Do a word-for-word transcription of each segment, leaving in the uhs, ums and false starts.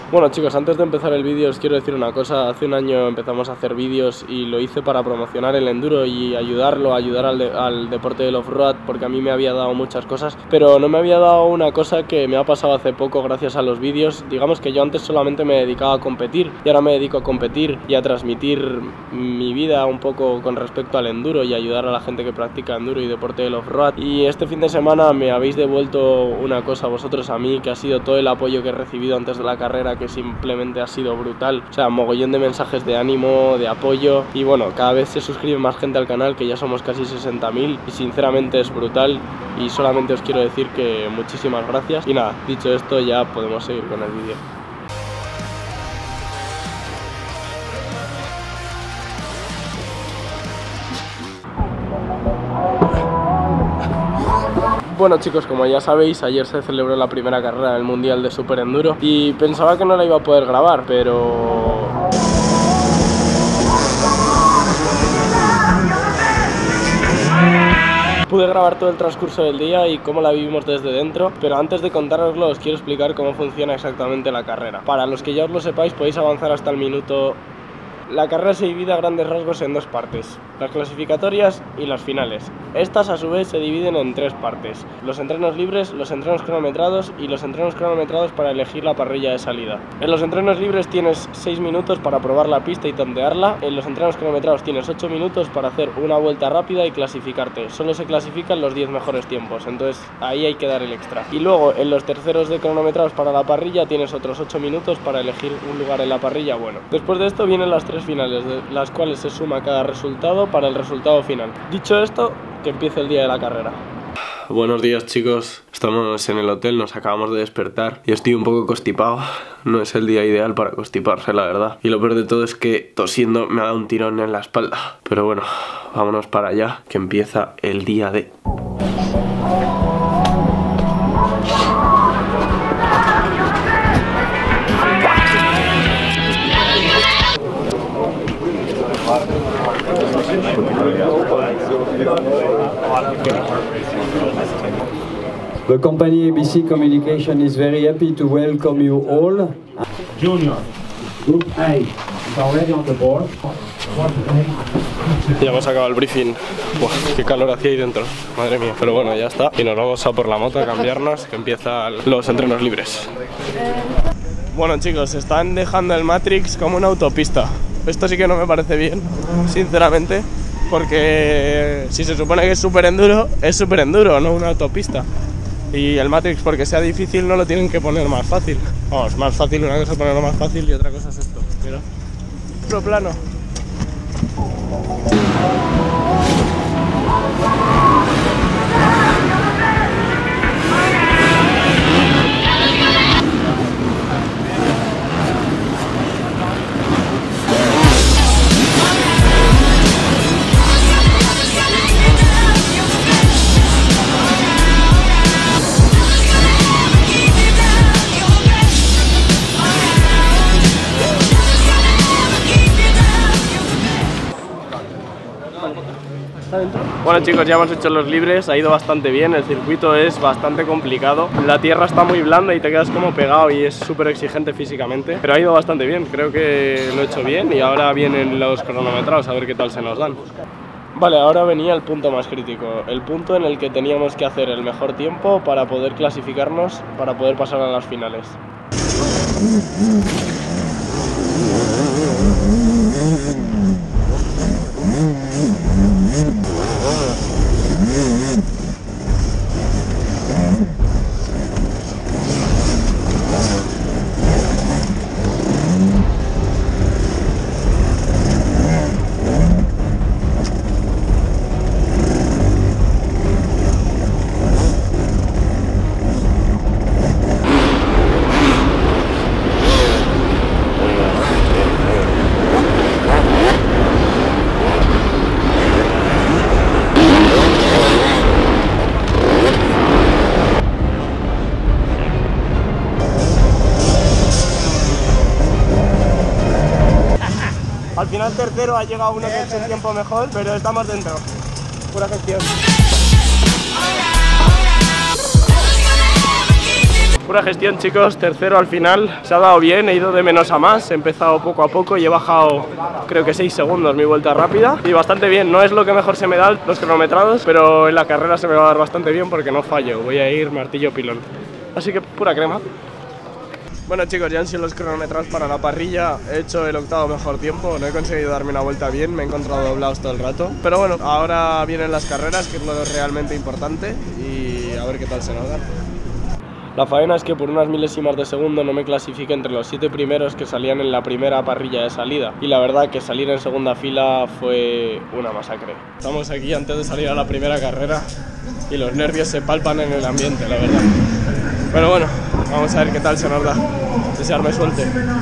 Bueno chicos, antes de empezar el vídeo os quiero decir una cosa. Hace un año empezamos a hacer vídeos y lo hice para promocionar el enduro y ayudarlo, ayudar al, de, al deporte del off-road, porque a mí me había dado muchas cosas, pero no me había dado una cosa que me ha pasado hace poco gracias a los vídeos. Digamos que yo antes solamente me dedicaba a competir y ahora me dedico a competir y a transmitir mi vida un poco con respecto al enduro y ayudar a la gente que practica enduro y deporte del off-road. Y este fin de semana me habéis devuelto una cosa vosotros a mí, que ha sido todo el apoyo que he recibido antes de la carrera, que simplemente ha sido brutal. O sea, mogollón de mensajes de ánimo, de apoyo, y bueno, cada vez se suscribe más gente al canal, que ya somos casi sesenta mil, y sinceramente es brutal. Y solamente os quiero decir que muchísimas gracias. Y nada, dicho esto, ya podemos seguir con el vídeo. Bueno chicos, como ya sabéis, ayer se celebró la primera carrera del Mundial de Super Enduro y pensaba que no la iba a poder grabar, pero... pude grabar todo el transcurso del día y cómo la vivimos desde dentro, pero antes de contároslo os quiero explicar cómo funciona exactamente la carrera. Para los que ya os lo sepáis, podéis avanzar hasta el minuto... La carrera se divide a grandes rasgos en dos partes, las clasificatorias y las finales. Estas a su vez se dividen en tres partes: los entrenos libres, los entrenos cronometrados y los entrenos cronometrados para elegir la parrilla de salida. En los entrenos libres tienes seis minutos para probar la pista y tondearla. En los entrenos cronometrados tienes ocho minutos para hacer una vuelta rápida y clasificarte. Solo se clasifican los diez mejores tiempos, entonces ahí hay que dar el extra. Y luego en los terceros de cronometrados para la parrilla tienes otros ocho minutos para elegir un lugar en la parrilla bueno. Después de esto vienen las tres finales, de las cuales se suma cada resultado para el resultado final. Dicho esto, que empiece el día de la carrera. Buenos días chicos, estamos en el hotel, nos acabamos de despertar y estoy un poco constipado. No es el día ideal para constiparse, la verdad. Y lo peor de todo es que tosiendo me ha dado un tirón en la espalda. Pero bueno, vámonos para allá, que empieza el día de... The company A B C Communication is very happy to welcome you all. Junior, Group A is already on the board. Ya hemos acabado el briefing. Buah, qué calor hacía ahí dentro, madre mía. Pero bueno, ya está. Y nos vamos a por la moto a cambiarnos, que empiezan los entrenos libres. Bueno chicos, están dejando el Matrix como una autopista. Esto sí que no me parece bien, sinceramente, porque si se supone que es super enduro, es super enduro, no una autopista. Y el Matrix, porque sea difícil, no lo tienen que poner más fácil. Vamos, más fácil, una cosa es ponerlo más fácil y otra cosa es esto. Mira, otro plano. Bueno chicos, ya hemos hecho los libres, ha ido bastante bien, el circuito es bastante complicado, la tierra está muy blanda y te quedas como pegado y es súper exigente físicamente, pero ha ido bastante bien, creo que lo he hecho bien y ahora vienen los cronometrados a ver qué tal se nos dan. Vale, ahora venía el punto más crítico, el punto en el que teníamos que hacer el mejor tiempo para poder clasificarnos, para poder pasar a las finales. Al final tercero ha llegado uno que ha hecho el tiempo mejor, pero estamos dentro. Pura gestión. Pura gestión, chicos, tercero al final. Se ha dado bien, he ido de menos a más, he empezado poco a poco y he bajado creo que seis segundos mi vuelta rápida. Y bastante bien, no es lo que mejor se me da los cronometrados, pero en la carrera se me va a dar bastante bien porque no fallo, voy a ir martillo pilón. Así que pura crema. Bueno, chicos, ya han sido los cronometrados para la parrilla. He hecho el octavo mejor tiempo, no he conseguido darme una vuelta bien, me he encontrado doblados todo el rato. Pero bueno, ahora vienen las carreras, que es lo realmente importante, y a ver qué tal se nos da. La faena es que por unas milésimas de segundo no me clasifique entre los siete primeros que salían en la primera parrilla de salida. Y la verdad que salir en segunda fila fue una masacre. Estamos aquí antes de salir a la primera carrera y los nervios se palpan en el ambiente, la verdad. Pero bueno, vamos a ver qué tal se nos da. Desearme suerte.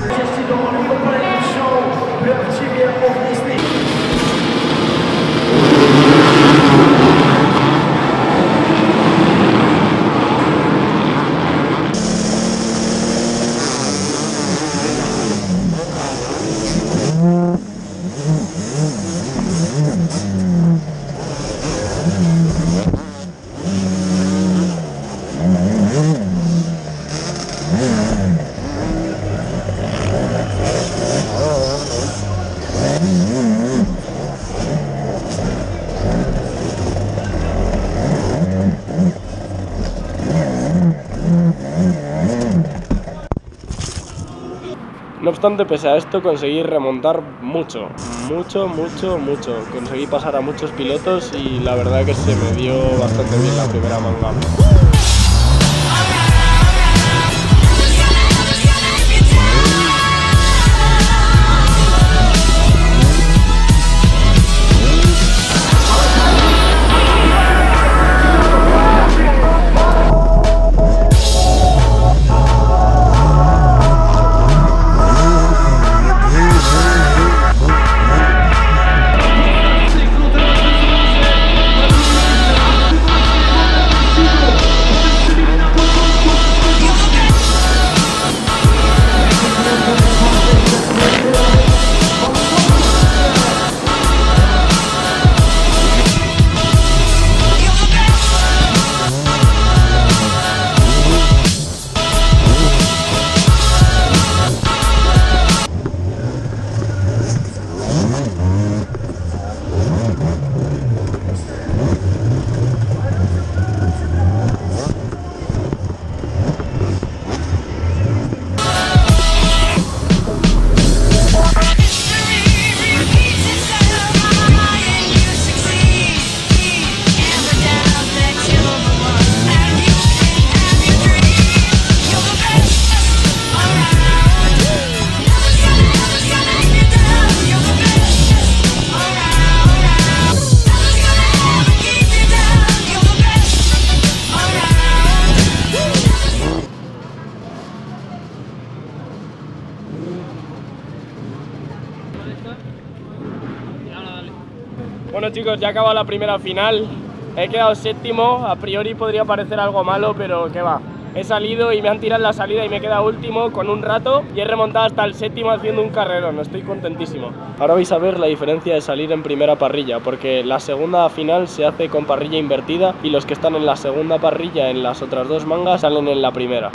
No obstante, pese a esto, conseguí remontar mucho, mucho, mucho, mucho. Conseguí pasar a muchos pilotos y la verdad que se me dio bastante bien la primera manga. Bueno, chicos, ya acaba la primera final. He quedado séptimo, a priori podría parecer algo malo, pero qué va. He salido y me han tirado en la salida y me he quedado último con un rato y he remontado hasta el séptimo haciendo un carrerón. Estoy contentísimo. Ahora vais a ver la diferencia de salir en primera parrilla, porque la segunda final se hace con parrilla invertida y los que están en la segunda parrilla en las otras dos mangas salen en la primera.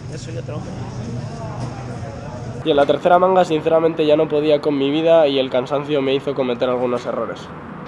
Eso ya te lo Y en la tercera manga sinceramente ya no podía con mi vida y el cansancio me hizo cometer algunos errores.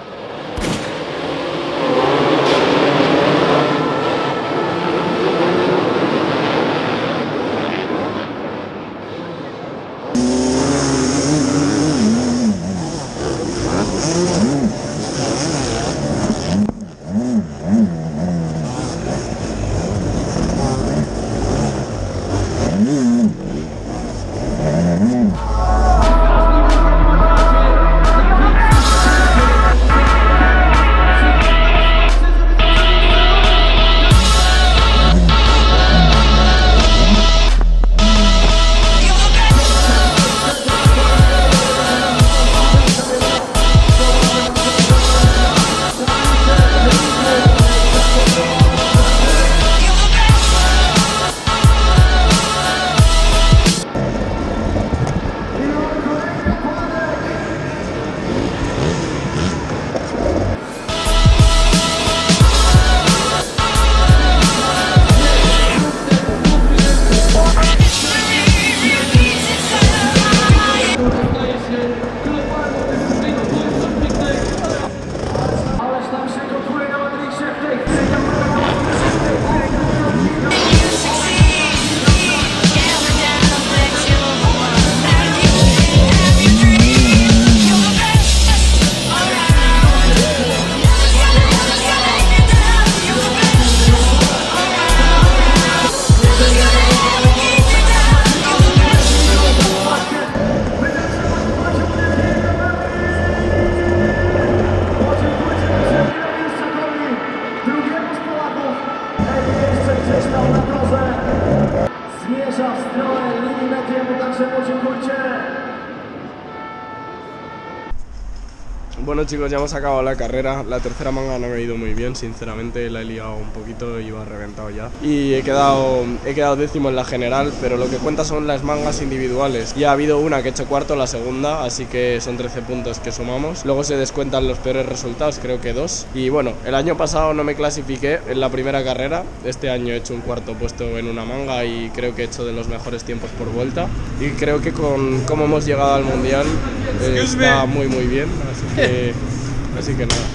Bueno chicos, ya hemos acabado la carrera. La tercera manga no me ha ido muy bien, sinceramente la he liado un poquito, iba reventado ya. Y he quedado, he quedado décimo en la general, pero lo que cuenta son las mangas individuales. Ya ha habido una que he hecho cuarto, la segunda, así que son trece puntos que sumamos. Luego se descuentan los peores resultados, creo que dos. Y bueno, el año pasado no me clasifiqué en la primera carrera. Este año he hecho un cuarto puesto en una manga y creo que he hecho de los mejores tiempos por vuelta. Y creo que con cómo hemos llegado al mundial eh, está muy muy bien, así que... Así que nada.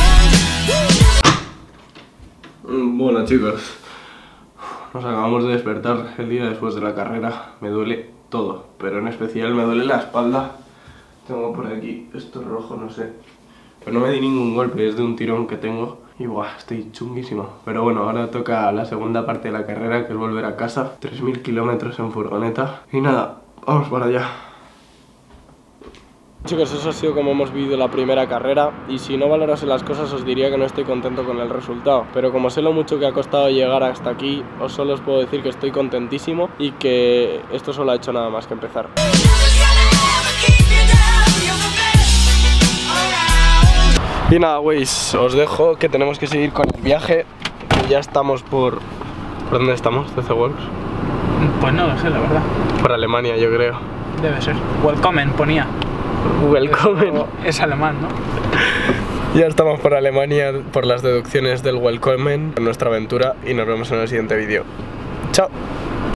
Bueno chicos, nos acabamos de despertar el día después de la carrera. Me duele todo, pero en especial me duele la espalda. Tengo por aquí esto rojo, no sé. Pero no me di ningún golpe, es de un tirón que tengo. Y buah, estoy chunguísimo. Pero bueno, ahora toca la segunda parte de la carrera, que es volver a casa. tres mil kilómetros en furgoneta. Y nada, vamos para allá. Chicos, eso ha sido como hemos vivido la primera carrera y si no valorase las cosas os diría que no estoy contento con el resultado, pero como sé lo mucho que ha costado llegar hasta aquí, os solo os puedo decir que estoy contentísimo y que esto solo ha hecho nada más que empezar. Y nada, güeyes, os dejo que tenemos que seguir con el viaje. Ya estamos por... ¿Por dónde estamos? ¿T C Works? Pues no lo sé, la verdad. Por Alemania, yo creo. Debe ser. Welcome, ponía. Welcome. Es alemán, ¿no? Ya estamos por Alemania, por las deducciones del Welcome en nuestra aventura y nos vemos en el siguiente vídeo. Chao.